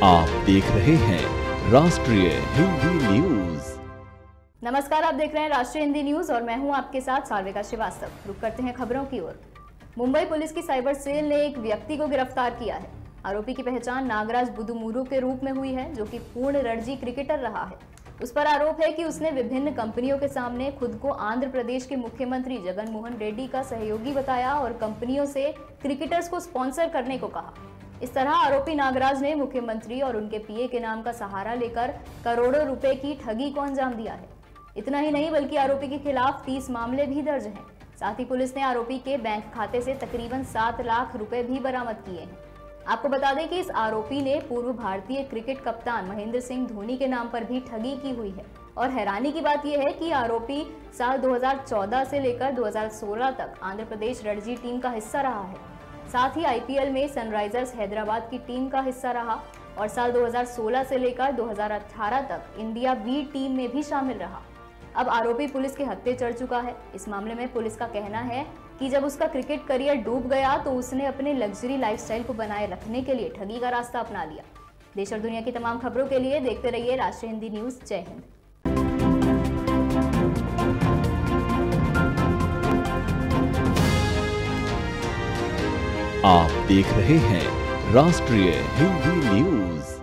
आप देख रहे हैं राष्ट्रीय हिंदी न्यूज। नमस्कार, आप देख रहे हैं राष्ट्रीय हिंदी न्यूज और मैं हूं आपके साथ सार्विका श्रीवास्तव। रुक करते हैं खबरों की ओर। मुंबई पुलिस की साइबर सेल ने एक व्यक्ति को गिरफ्तार किया है। आरोपी की पहचान नागराज बुदुमुरू के रूप में हुई है, जो कि पूर्ण रणजी क्रिकेटर रहा है। उस पर आरोप है कि उसने विभिन्न कंपनियों के सामने खुद को आंध्र प्रदेश के मुख्यमंत्री जगन मोहन रेड्डी का सहयोगी बताया और कंपनियों से क्रिकेटर्स को स्पॉन्सर करने को कहा। इस तरह आरोपी नागराज ने मुख्यमंत्री और उनके पीए के नाम का सहारा लेकर करोड़ों रुपए की ठगी को अंजाम दिया है। इतना ही नहीं, बल्कि आरोपी के खिलाफ 30 मामले भी दर्ज हैं। साथ ही पुलिस ने आरोपी के बैंक खाते से तकरीबन 7 लाख रुपए भी बरामद किए हैं। आपको बता दें कि इस आरोपी ने पूर्व भारतीय क्रिकेट कप्तान महेंद्र सिंह धोनी के नाम पर भी ठगी की हुई है। और हैरानी की बात यह है कि आरोपी साल 2014 से लेकर 2016 तक आंध्र प्रदेश रणजी टीम का हिस्सा रहा है। साथ ही आईपीएल में सनराइजर्स हैदराबाद की टीम का हिस्सा रहा और साल 2016 से लेकर 2018 तक इंडिया बी टीम में भी शामिल रहा। अब आरोपी पुलिस के हत्थे चढ़ चुका है। इस मामले में पुलिस का कहना है कि जब उसका क्रिकेट करियर डूब गया तो उसने अपने लग्जरी लाइफस्टाइल को बनाए रखने के लिए ठगी का रास्ता अपना लिया। देश और दुनिया की तमाम खबरों के लिए देखते रहिए राष्ट्रीय हिंदी न्यूज। जय हिंद। आप देख रहे हैं राष्ट्रीय हिंदी न्यूज।